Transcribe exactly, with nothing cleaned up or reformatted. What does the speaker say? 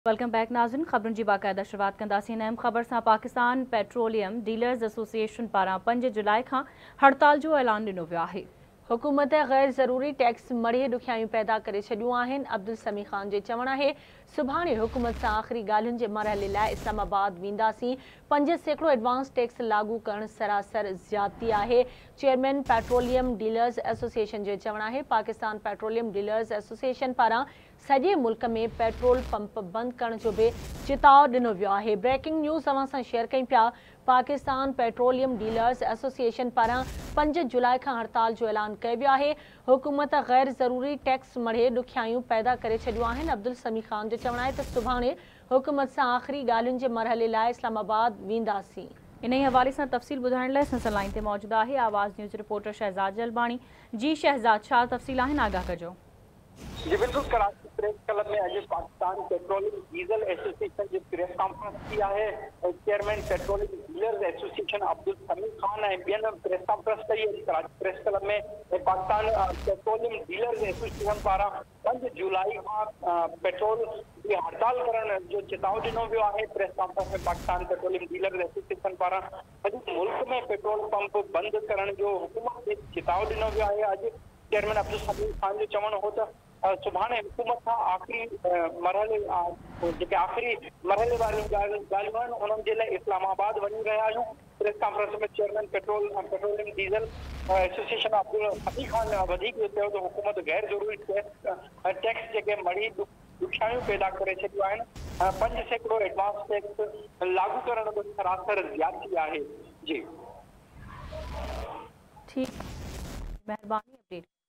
Welcome back नाज़रीन। ख़बरुनि जी बाक़ायदा शुरूआत कंदासीं। अहम ख़बर सां पाकिस्तान पेट्रोलियम डीलर्स एसोसिएशन पारां पंज जुलाई खां हड़ताल जो ऐलान ॾिनो वियो आहे। हुकूमत गैर ज़रूरी टैक्स मड़े ॾुखियायूं पैदा करे छॾियूं आहिनि। अब्दुल समी ख़ान जो चवणु आहे सुभाणे हुकूमत सां आख़िरी ॻाल्हियुनि जे मरहले लाइ इस्लामाबाद वेंदासीं। पंज सैकड़ो एडवांस टैक्स लागू करणु सरासर ज़्यादती आहे। चेयरमैन पेट्रोलियम डीलर्स एसोसिएशन जो चवणु आहे पाकिस्तान पेट्रोलियम डीलर्स एसोसिएशन पारां सॼे मुल्क में पेट्रोल पंप बंदि करण जो भी चिताव ॾिनो वियो आहे। ब्रेकिंग न्यूज़ अवां सां शेयर कयूं पिया। पाकिस्तान पेट्रोलियम डीलर्स एसोसिएशन पारां पंज जुलाई खां हड़ताल जो ऐलान कयो वियो आहे। हुकूमत गैर ज़रूरी टैक्स मड़े ॾुखियायूं पैदा करे छॾियूं आहिनि। अब्दुल समी ख़ान जो चवणु आहे त सुभाणे हुकूमत सां आख़िरी ॻाल्हियुनि जे मरहले लाइ इस्लामाबाद वेंदासीं। इन ई हवाले सां तफ़सील ॿुधाइण लाइ असां लाइन ते मौजूदु आहे आवाज़ न्यूज़ रिपोर्टर शहज़ाद जलबाणी। जी शहज़ाद, छा तफ़सील आहिनि, आगाह कजो। जी बिल्कुल, कराची प्रेस क्लब में अॼु पाकिस्तान पेट्रोलियम डीजल एसोसिएशन की प्रेस कॉन्फ्रेंस की है। Chairman petroleum dealers association Abdul Sami Khan ऐं ॿियनि प्रेस कॉन्फ्रेंस कई। कराची प्रेस क्लब में पाकिस्तान पेट्रोलियम डीलर्स एसोसिएशन पारां पंज जुलाई खां पेट्रोल की हड़ताल करण जो चिताव ॾिनो वियो आहे। प्रेस कॉन्फ्रेंस में पाकिस्तान पेट्रोलियम डीलर्स एसोसिएशन पारां सॼे मुल्क में पेट्रोल पंप बंदि करण जो हुकूमत खे चिताव ॾिनो वियो आहे। अॼु चेयरमैन अब्दुल समी खान जो चवणु हो त सुभाणे हुकूमत सां आख़िरी मरहले जेके आख़िरी मरहले वारियूं ॻाल्हियूं आहिनि उन्हनि जे लाइ इस्लामाबाद वञी रहिया आहियूं। प्रेस कॉन्फ्रेंस में chairman petrol petroleum diesel association Abdul Sami Khan वधीक चयो त हुकूमत गैर ज़रूरी टैक्स टैक्स जेके मड़ी ॾुखियायूं पैदा करे छॾियूं आहिनि। पंज सैकड़ो एडवांस टैक्स लागू करण में सरासर ज़्यादती आहे। जी ठीकु, महिरबानी अपडेट।